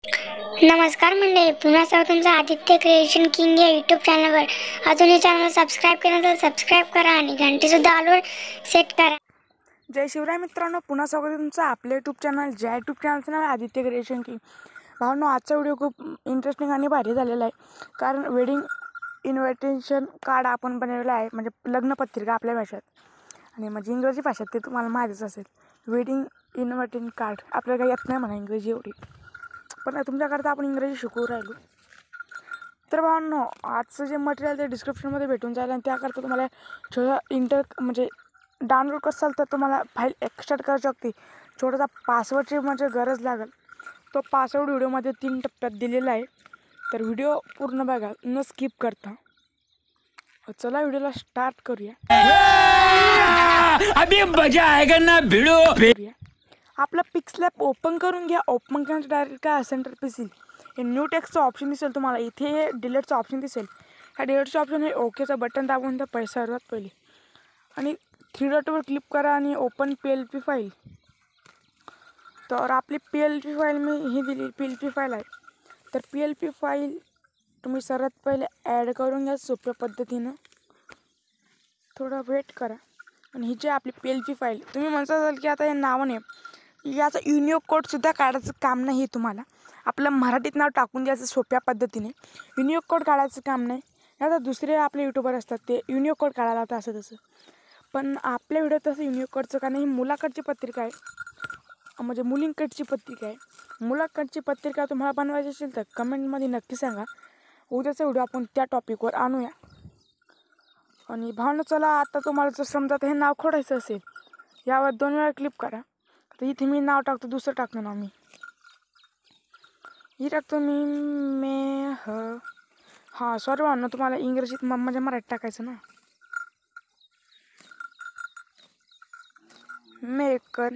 नमस्कार मंडळी, पुन्हा स्वागत तुमचं आदित्य क्रिएशन किंग या यूट्यूब चॅनलवर. अजून या चॅनल सबस्क्राईब केलं तर सबस्क्राईब करा आणि घंटीसुद्धा ऑलवर सेट करा. जय शिवराय मित्रांनो, पुन्हा स्वागत आहे तुमचं आपलं यूट्यूब चॅनल. ज्या यूट्यूब चॅनलचं नाव आदित्य क्रिएशन किंग. भावनो, आजचा व्हिडिओ खूप इंटरेस्टिंग आणि भारी झालेला आहे, कारण वेडिंग इन्व्हिटेशन कार्ड आपण बनवलेलं आहे, म्हणजे लग्नपत्रिका आपल्या भाषेत आणि म्हणजे इंग्रजी भाषेत ते तुम्हाला माहितीच असेल. वेडिंग इन्व्हिटेशन कार्ड आपल्याला काही येत नाही म्हणा इंग्रजी एवढी, पण तुमच्याकरता आपण इंग्रजी शिकवू राहिलो. तर भावांनो, आजचं जे मटेरियल ते डिस्क्रिप्शनमध्ये भेटून जाईल आणि त्याकरता तुम्हाला छोटा म्हणजे डाउनलोड करसाल तर तुम्हाला फाईल एक्स्ट्राक्ट करू शकते. छोटासा पासवर्डची म्हणजे गरज लागेल. तो पासवर्ड व्हिडिओमध्ये 3 टप्प्यात दिलेला आहे, तर व्हिडिओ पूर्ण बघा न स्किप करता. चला व्हिडिओला स्टार्ट करूया. अभी मजा आएगा ना भिड़ो. आपला पिक्सलॅब ओपन करून घ्या. ओपन केल्यानंतर डायरेक्ट काय सेंटर पीस येईल, हे न्यू टेक्स्टचं ऑप्शन दिसेल तुम्हाला. इथे डिलीटचं ऑप्शन दिसेल. ह्या डिलीटचं ऑप्शन हे ओकेचं बटन दाबून त्या पैसा सर्वात पहिले आणि 3 डॉटवर क्लिक करा आणि ओपन PLP फाईल. तर आपली PLP फाईल मी ही दिली PLP फाईल आहे. तर PLP फाईल तुम्ही सर्वात पहिले ॲड करून घ्या सोप्या पद्धतीनं. थोडा वेट करा आणि ही जी आपली PLP फाईल तुम्ही म्हणता असाल की आता हे नावाने याचा युनिक कोडसुद्धा काढायचं काम नाही. तुम्हाला आपलं मराठीत नाव टाकून द्यायचं सोप्या पद्धतीने. युनिक कोड काढायचं काम नाही. आता दुसरे आपले यूट्यूबर असतात ते युनिक कोड काढायला होतं असं तसं, पण आपल्या व्हिडिओत तसं युनिक कोडचं का नाही. ही मुलाकडची पत्रिका आहे, म्हणजे मुलींकडची पत्रिका आहे. मुलाकडची पत्रिका तुम्हाला बनवायची असेल तर कमेंटमध्ये नक्की सांगा. उद्याचा व्हिडिओ आपण त्या टॉपिकवर आणूया. आणि भावना, चला आता तुम्हाला जर समजा हे नाव खोडायचं असेल, यावर 2 वेळा क्लिक करा. तर इथे मी नाव टाकतो, दुसरं टाकतो नाव मी. ही टाकतो मी हां सॉरी भावना, तुम्हाला इंग्रजीत म्हणजे मराठीत टाकायचं ना. मेकर.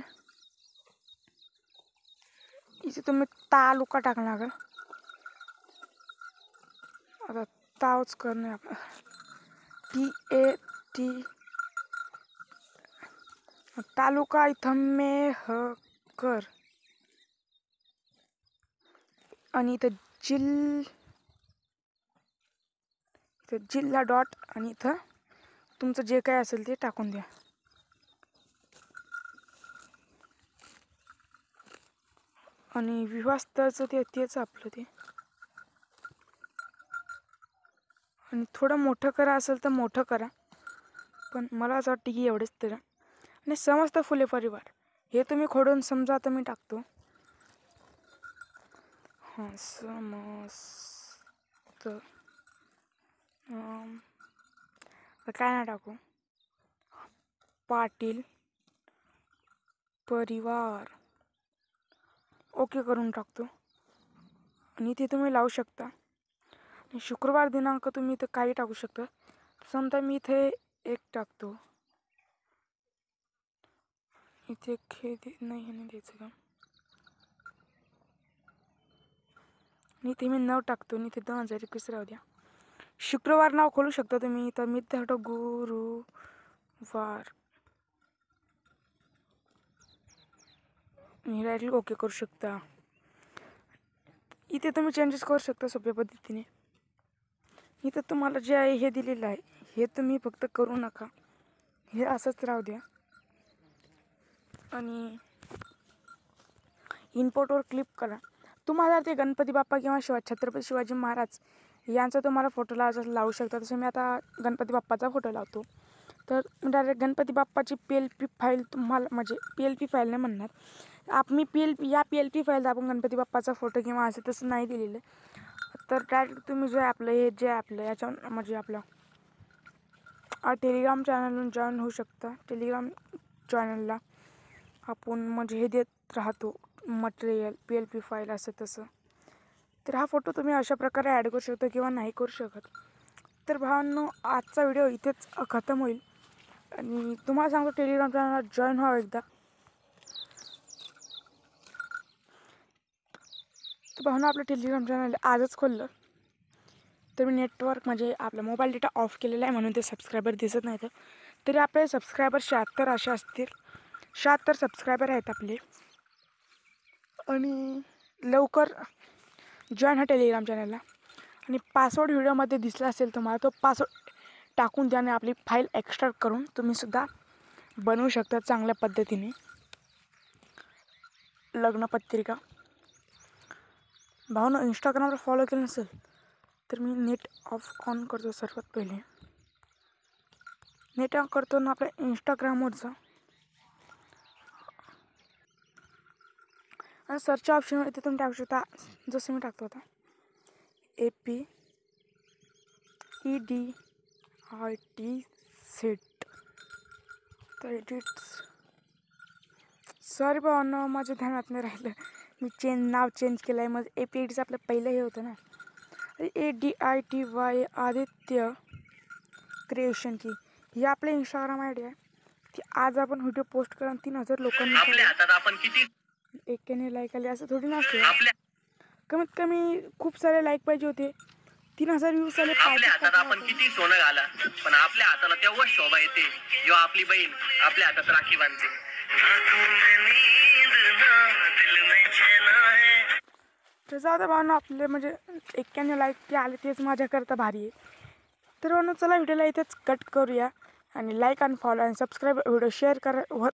इथे तुम्ही तालुका टाकणार का. आता तावच करणे आपलं TAT तालुका. इथं मेहकर आणि इथं जिल्हा डॉट आणि इथं तुमचं जे काय असेल ते टाकून द्या. आणि विवाहस्थळचं तेच आपलं ते. आणि थोडं मोठं करा असेल तर मोठं करा, पण मला असं वाटतं की एवढेच तर. आणि समस्त फुले परिवार हे तुम्ही खोडून समजा आता मी टाकतो. हां समस्त काय नाही टाकू, पाटील परिवार ओके करून टाकतो. आणि इथे तुम्ही लावू शकता. आणि शुक्रवार दिनांक तुम्ही इथं काही टाकू शकता. समजा मी इथे 1 टाकतो. इथे नाही हे नाही द्यायचं का. आणि इथे मी 9 टाकतो आणि इथे 2021 राहू द्या. शुक्रवार नाव खोलू शकता तुम्ही. तर मी इथे गुरुवार डायरेक्टली ओके करू शकता. इथे तुम्ही चेंजेस करू शकता सोप्या पद्धतीने. इथं तुम्हाला जे आहे हे दिलेलं आहे, हे तुम्ही फक्त करू नका, हे असंच राहू द्या. आणि इम्पोर्टवर क्लिक करा. तुम्हाला ते गणपती बाप्पा किंवा छत्रपती शिवाजी महाराज यांचा तुम्हाला फोटो लावू शकता. तसं मी आता गणपती बाप्पाचा फोटो लावतो. तर डायरेक्ट गणपती बाप्पाची PLP फाईल तुम्हाला, म्हणजे PLP फाईल नाही म्हणणार मी PLP फाईल आपण गणपती बाप्पाचा फोटो किंवा असं तसं नाही दिलेलं. तर डायरेक्ट तुम्ही जे आपलं याच्यावर म्हणजे आपलं टेलिग्राम चॅनलवरून जॉईन होऊ शकता. टेलिग्राम चॅनलला आपण म्हणजे हे देत राहतो मटेरियल, PLP फाईल असं तसं. तर हा फोटो तुम्ही अशा प्रकारे ॲड करू शकता किंवा नाही करू शकत. तर भावांनो, आजचा व्हिडिओ इथेच खतम होईल. आणि तुम्हाला सांगतो टेलिग्राम चॅनलला जॉईन व्हा एकदा. तर भावना, आपलं टेलिग्राम चॅनल आजच खोललं. तर मी नेटवर्क म्हणजे आपला मोबाईल डेटा ऑफ केलेला आहे म्हणून ते सबस्क्रायबर दिसत नाही. तरी आपले सबस्क्रायबर 76 असे असतील. 76 सबस्क्रायबर आहेत आपले. आणि लवकर जॉईन हा टेलिग्राम चॅनलला. आणि पासवर्ड व्हिडिओमध्ये दिसला असेल तुम्हाला, तो पासवर्ड टाकून द्या आणि आपली फाईल एक्स्ट्रॅक्ट करून तुम्हीसुद्धा बनवू शकता चांगल्या पद्धतीने लग्नपत्रिका. भावना इंस्टाग्रामवर फॉलो केलं नसेल तर मी नेट ऑफ ऑन करतो. सर्वात पहिले नेट ऑन करतो ना आपल्या इंस्टाग्रामवरचं, आणि सर्च ऑप्शनवर इथे तुम्ही टाकू शकता. जसं मी टाकतो आता APEDIT तर एडिट्स. सॉरी भावांनो, माझ्या ध्यानात नाही राहिलं. मी नाव चेंज केलं आहे. मग APEDचं आपलं पहिलं हे होतं ना, ADITY आदित्य क्रिएशन की ही आपलं इंस्टाग्राम आय डी आहे. ती आज आपण व्हिडिओ पोस्ट करून 3000 लोकांनी एकाने लाईक आले असं थोडी नसते. कमीत कमी खूप सारे लाईक पाहिजे होते. 3000 व्ह्यूज आले. आपल्या हातात आपण किती सोनं घाला, पण आपल्या हाताला तेव्हा शोभा येते जेव्हा आपली बहीण आपल्या हातात राखी बांधते. तर जाऊ द्या भावना, आपले म्हणजे 91 लाईक ते आले तेच माझ्याकरता भारी आहे. तर भावना चला व्हिडिओला इथेच कट करूया. आणि लाईक आणि फॉलो आणि सबस्क्राईब व्हिडिओ शेअर करा